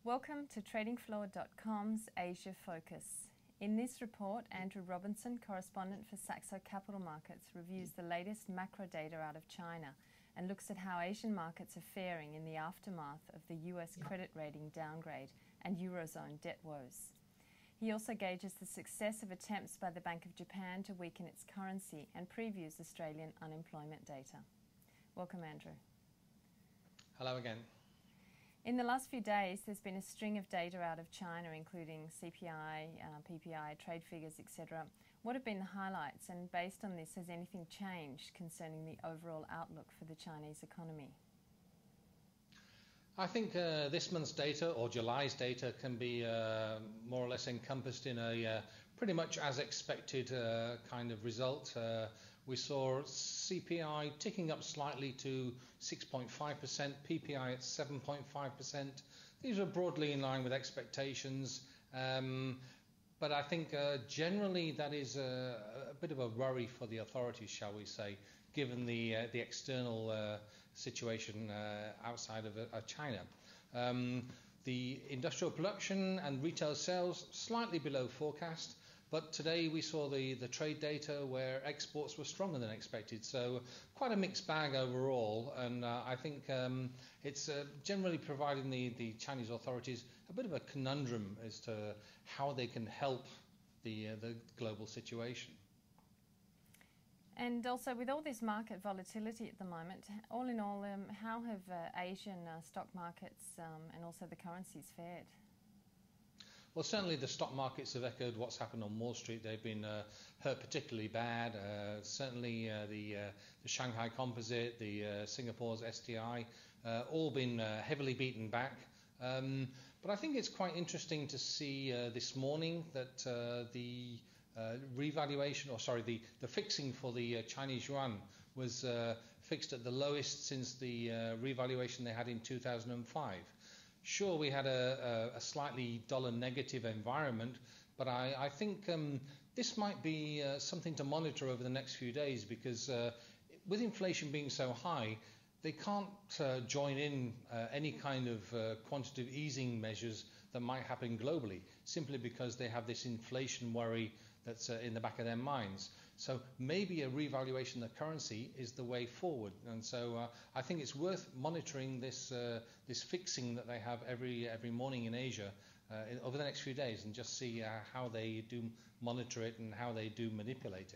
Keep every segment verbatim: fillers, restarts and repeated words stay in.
Welcome to Trading Floor dot com's Asia Focus. In this report, Andrew Robinson, correspondent for Saxo Capital Markets, reviews the latest macro data out of China and looks at how Asian markets are faring in the aftermath of the U S credit rating downgrade and Eurozone debt woes. He also gauges the success of attempts by the Bank of Japan to weaken its currency and previews Australian unemployment data. Welcome, Andrew. Hello again. In the last few days, there's been a string of data out of China, including C P I, uh, P P I, trade figures, et cetera. What have been the highlights? And based on this, has anything changed concerning the overall outlook for the Chinese economy? I think uh, this month's data, or July's data, can be uh, more or less encompassed in a uh, pretty much as expected uh, kind of result. Uh, we saw C P I ticking up slightly to six point five percent, P P I at seven point five percent. These are broadly in line with expectations. Um, But I think uh, generally that is a, a bit of a worry for the authorities, shall we say, given the uh, the external uh, situation uh, outside of uh, China. Um, the industrial production and retail sales slightly below forecast, but today we saw the, the trade data where exports were stronger than expected. So quite a mixed bag overall, and uh, I think um, it's uh, generally providing the, the Chinese authorities a bit of a conundrum as to how they can help the, uh, the global situation. And also, with all this market volatility at the moment, all in all, um, how have uh, Asian uh, stock markets um, and also the currencies fared? Well, certainly the stock markets have echoed what's happened on Wall Street. They've been uh, hurt particularly bad. Uh, certainly uh, the, uh, the Shanghai Composite, the uh, Singapore's S T I, uh, all been uh, heavily beaten back. Um, but I think it's quite interesting to see uh, this morning that uh, the uh, revaluation, or sorry, the, the fixing for the uh, Chinese yuan was uh, fixed at the lowest since the uh, revaluation they had in two thousand five. Sure, we had a, a, a slightly dollar negative environment, but I, I think um, this might be uh, something to monitor over the next few days, because uh, with inflation being so high, they can't uh, join in uh, any kind of uh, quantitative easing measures that might happen globally, simply because they have this inflation worry that's uh, in the back of their minds. So maybe a revaluation of the currency is the way forward, and so uh, I think it's worth monitoring this uh, this fixing that they have every every morning in Asia uh, in, over the next few days, and just see uh, how they do monitor it and how they do manipulate it.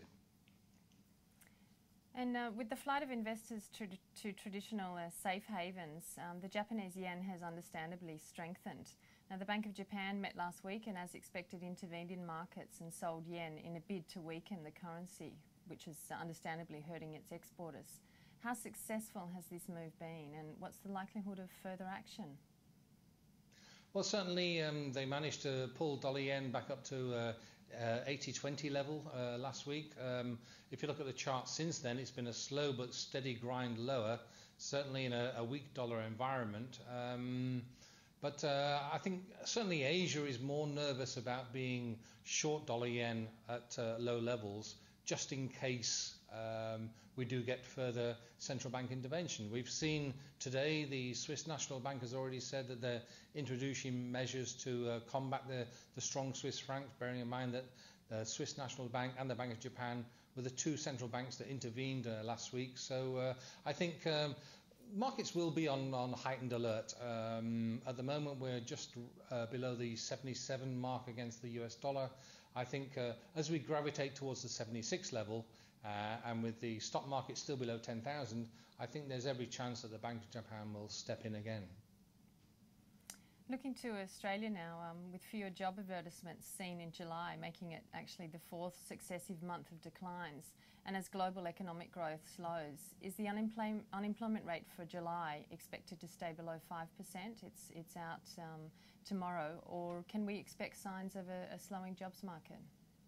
And uh, with the flight of investors to, to traditional uh, safe havens, um, the Japanese yen has understandably strengthened. Now, the Bank of Japan met last week and, as expected, intervened in markets and sold yen in a bid to weaken the currency, which is understandably hurting its exporters. How successful has this move been, and what's the likelihood of further action? Well, certainly um, they managed to pull dollar yen back up to uh, uh, eighty twenty level uh, last week. Um, if you look at the chart since then, it's been a slow but steady grind lower, certainly in a, a weak dollar environment. Um, but uh, I think certainly Asia is more nervous about being short dollar yen at uh, low levels, just in case um, we do get further central bank intervention. We've seen today the Swiss National Bank has already said that they're introducing measures to uh, combat the, the strong Swiss francs, bearing in mind that the Swiss National Bank and the Bank of Japan were the two central banks that intervened uh, last week. So uh, I think um, markets will be on, on heightened alert. Um, at the moment, we're just uh, below the seventy-seven mark against the U S dollar. I think uh, as we gravitate towards the seventy-six level, uh, and with the stock market still below ten thousand, I think there's every chance that the Bank of Japan will step in again. Looking to Australia now, um, with fewer job advertisements seen in July, making it actually the fourth successive month of declines, and as global economic growth slows, is the unemploy unemployment rate for July expected to stay below five percent? It's, it's out um, tomorrow, or can we expect signs of a, a slowing jobs market?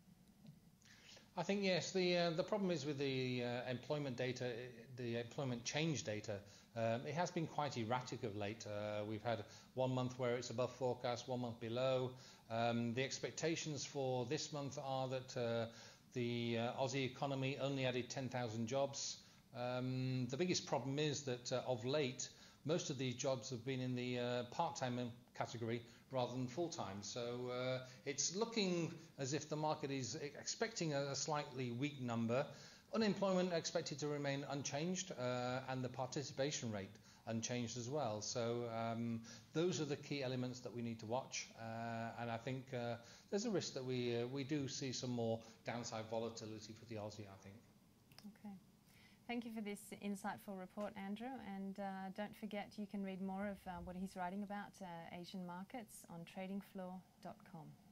I think yes. The uh, the problem is with the uh, employment data, the employment change data. Um, it has been quite erratic of late. Uh, we've had one month where it's above forecast, one month below. Um, the expectations for this month are that uh, the uh, Aussie economy only added ten thousand jobs. Um, the biggest problem is that uh, of late, most of these jobs have been in the uh, part-time category rather than full-time. So uh, it's looking as if the market is expecting a, a slightly weak number. Unemployment expected to remain unchanged, uh, and the participation rate unchanged as well. So um, those are the key elements that we need to watch, uh, and I think uh, there's a risk that we uh, we do see some more downside volatility for the Aussie, I think. Okay. Thank you for this insightful report, Andrew, and uh, don't forget you can read more of uh, what he's writing about uh, Asian markets on trading floor dot com.